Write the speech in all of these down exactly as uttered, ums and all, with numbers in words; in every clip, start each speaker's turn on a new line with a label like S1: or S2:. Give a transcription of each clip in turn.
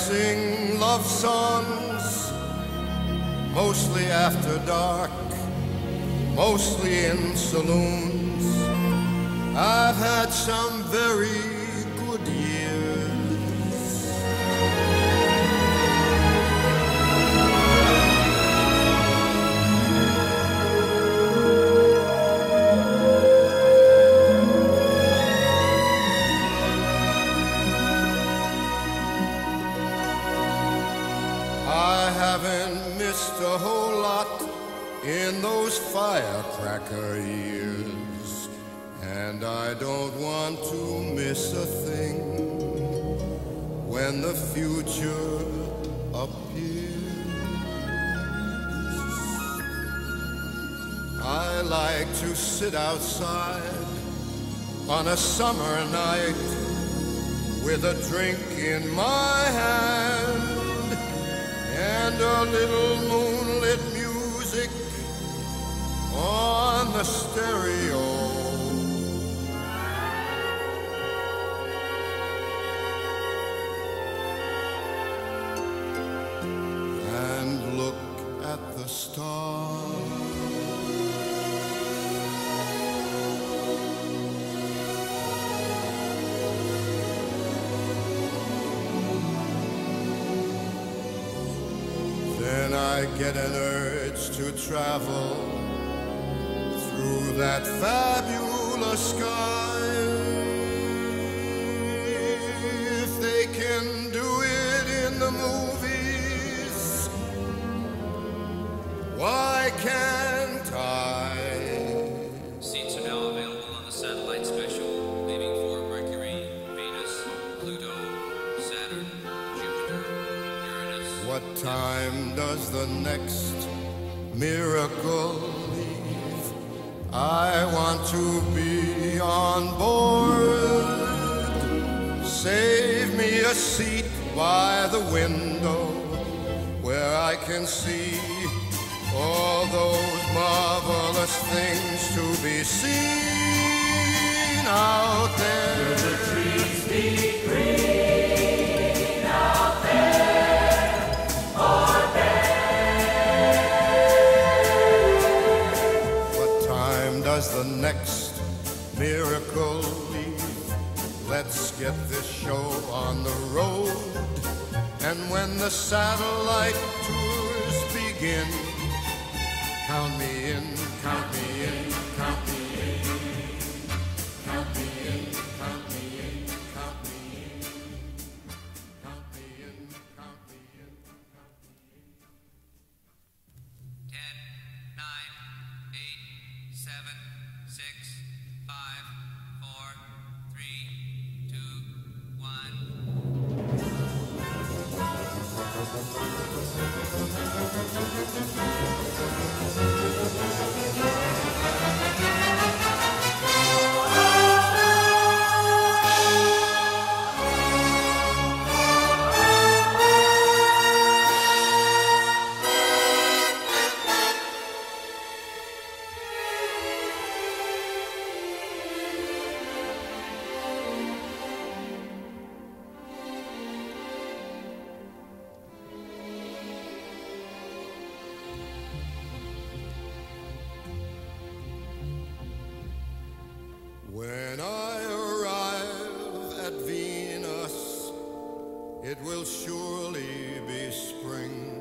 S1: sing love songs, mostly after dark, mostly in saloons. I've had some very good years. I haven't missed a whole lot in those firecracker years, and I don't want to miss a thing when the future appears. I like to sit outside on a summer night with a drink in my hand and a little moonlit music on the stereo. And look at the stars. Then I get an urge to travel through that fabulous sky. If they can do it in the movies, why can't I?
S2: Seats are now available on the satellite special, leaving for Mercury, Venus, Pluto, Saturn, Jupiter, Uranus.
S1: What time does the next miracle leave? I want to be on board. Save me a seat by the window where I can see all those marvelous things to be seen out there.
S3: Will the trees be green out there or bare?
S1: What time does the next miracle leave? Let's get this show on the road. And when the satellite tours begin, count me in, count me in, count me in. Count me in, count me in, count me in. Count me in, count me in, count me in.
S2: Ten, nine, eight, seven, six, five, four, three, two, one.
S1: When I arrive at Venus, it will surely be spring,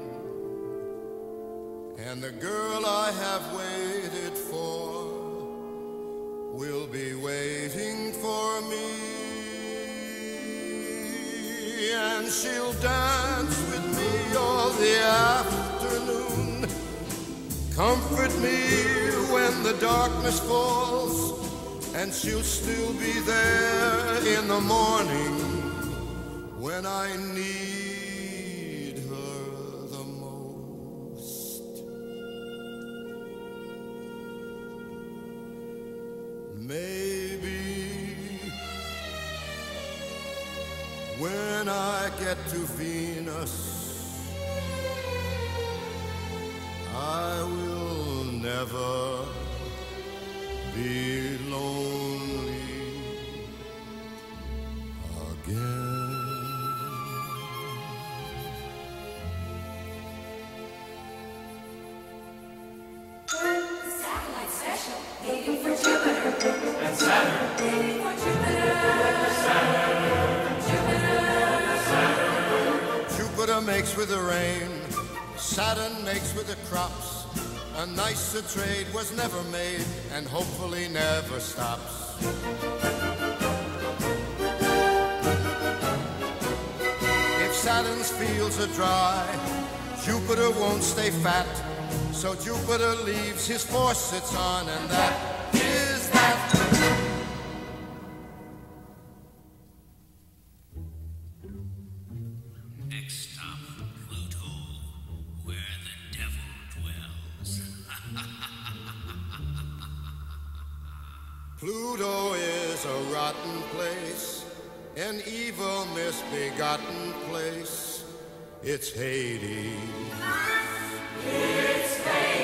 S1: and the girl I have waited for will be waiting for me, and she'll dance with me all the afternoon, comfort me when the darkness falls, and she'll still be there in the morning when I need her the most. Maybe when I get to Venus, I will never be lonely again. with the rain, Saturn makes with the crops. A nicer trade was never made, and hopefully never stops. If Saturn's fields are dry, Jupiter won't stay fat, so Jupiter leaves his faucets on, and that is that.
S2: Next stop, Pluto, where the devil dwells.
S1: Pluto is a rotten place, an evil misbegotten place. It's Hades.
S3: It's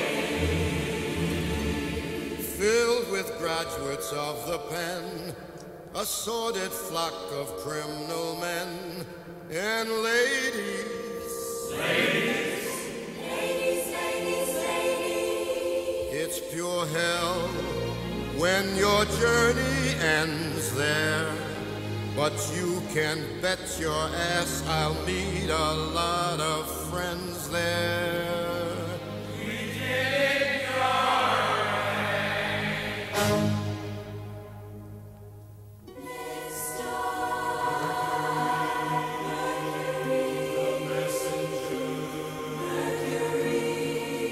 S3: Hades.
S1: Filled with graduates of the pen, a sordid flock of criminal men and ladies.
S3: Ladies. Ladies, ladies, ladies.
S1: It's pure hell when your journey ends there. But you can bet your ass I'll meet a lot of friends there.
S3: We dig your way. Next stop, Mercury, the messenger. Mercury,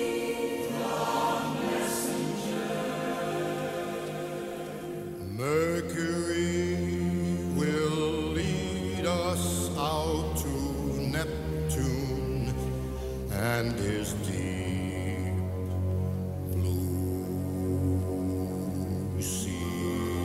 S3: the messenger.
S1: Mercury will lead us out to Neptune and his deep blue sea.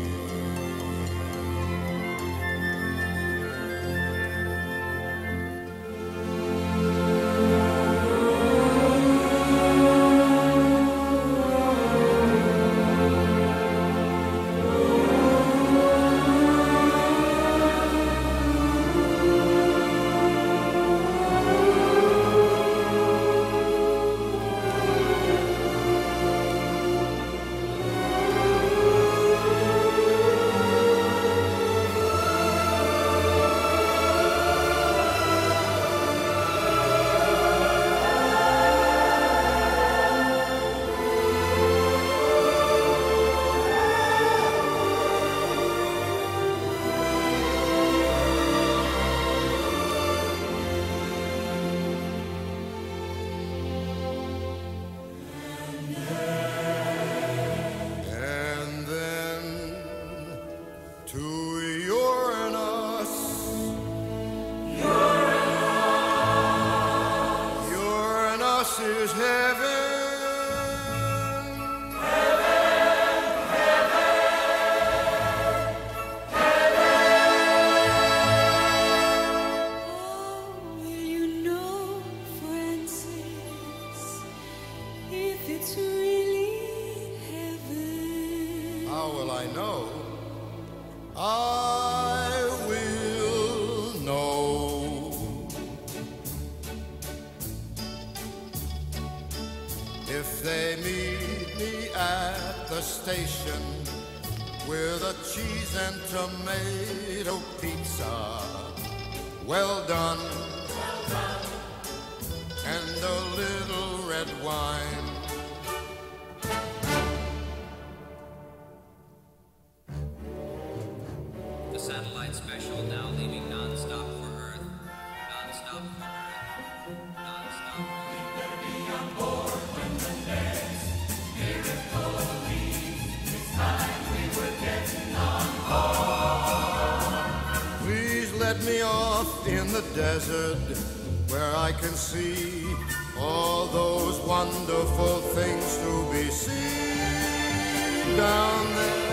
S1: To Uranus. Uranus. Uranus is heaven.
S3: Heaven, heaven, heaven.
S4: Oh, will you know, Francis, if it's really heaven?
S1: How will I know? I will know. If they meet me at the station with a cheese and tomato pizza, well done,
S3: Well done.
S1: and a little red wine.
S2: The satellite special now leaving non-stop for Earth. Non-stop for Earth. Non-stop for Earth.
S3: We better be on board when the next miracle leaves. This time we were getting on board.
S1: Please let me off in the desert where I can see all those wonderful things to be seen down there.